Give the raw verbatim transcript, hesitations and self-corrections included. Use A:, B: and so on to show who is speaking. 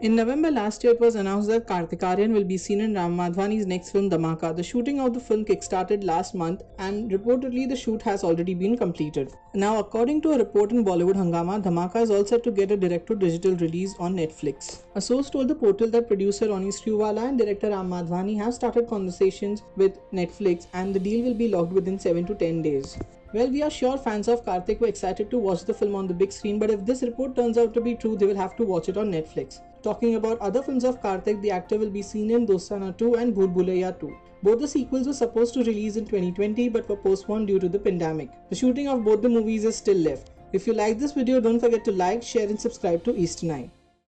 A: In November last year, it was announced that Kartik Aaryan will be seen in Ram Madhwani's next film Dhamaka. The shooting of the film kickstarted last month and reportedly the shoot has already been completed. Now, according to a report in Bollywood Hungama, Dhamaka is all set to get a direct-to-digital release on Netflix. A source told the portal that producer Ronnie Screwvala and director Ram Madhwani have started conversations with Netflix and the deal will be locked within seven to ten days. Well, we are sure fans of Kartik were excited to watch the film on the big screen, but if this report turns out to be true, they will have to watch it on Netflix. Talking about other films of Kartik, the actor will be seen in Dostana two and Bhool Bhulaiyaa two. Both the sequels were supposed to release in twenty twenty but were postponed due to the pandemic. The shooting of both the movies is still left. If you like this video, don't forget to like, share and subscribe to Eastern Eye.